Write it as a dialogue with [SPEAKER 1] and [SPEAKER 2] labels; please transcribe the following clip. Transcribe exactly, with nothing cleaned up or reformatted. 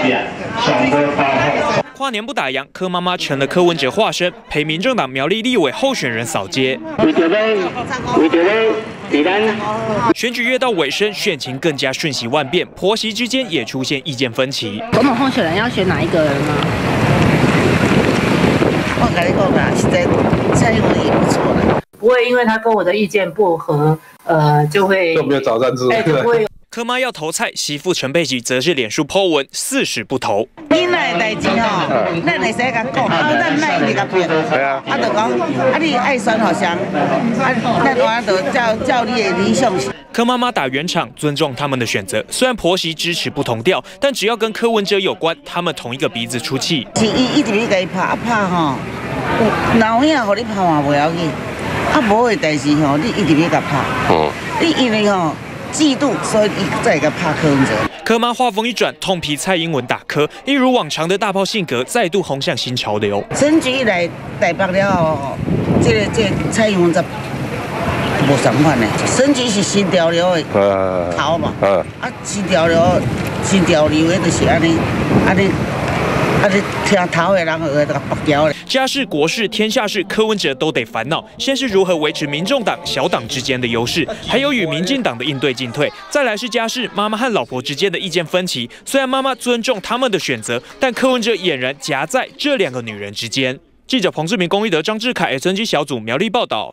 [SPEAKER 1] 上过八号。
[SPEAKER 2] 跨年不打烊，柯妈妈成了柯文哲化身，陪民政党苗栗立委候选人扫街。
[SPEAKER 1] 为着要，为着要，伫咱
[SPEAKER 2] 选举越到尾声，选情更加瞬息万变，婆媳之间也出现意见分歧。
[SPEAKER 3] 总统候选人要选哪一个人吗？
[SPEAKER 4] 我跟你讲啦，现在蔡英文也不错了，
[SPEAKER 5] 不会因为他跟我的意见不合，呃，就会
[SPEAKER 6] 就没有找战之
[SPEAKER 5] 哎，就不会有。
[SPEAKER 2] 柯妈要投菜，媳妇陈佩琪则是脸书 po 文四十不投。
[SPEAKER 4] 囡仔的代志吼，咱会使甲讲，啊，咱卖你甲变，啊，啊，就讲，啊，你爱选互谁，啊，咱我就照照你的理想。
[SPEAKER 2] 柯妈妈打圆场，尊重他们的选择。虽然婆媳支持不同调，但只要跟柯文哲有关，他们同一个鼻子出气。
[SPEAKER 4] 是伊一直咧甲伊拍啊拍吼，有影互你拍嘛袂要紧，啊无的代志吼，你一直咧甲拍，哦，你因为吼。 嫉妒，所以伊再个拍柯文哲。
[SPEAKER 2] 柯妈话锋一转，痛批蔡英文打柯，一如往常的大炮性格再度轰向新潮流。
[SPEAKER 4] 选举以来台北了后，这个这个蔡英文则无相反呢。选举是新潮流的头嘛，啊新潮流新潮流的就是安尼安尼。 啊！你听头的人学个白条嘞。
[SPEAKER 2] 家事、国事、天下事，柯文哲都得烦恼。先是如何维持民众党小党之间的优势，还有与民进党的应对进退。再来是家事，妈妈和老婆之间的意见分歧。虽然妈妈尊重他们的选择，但柯文哲俨然夹在这两个女人之间。记者彭志明、龚一德、张志凯 ，S N G 小组苗栗报道。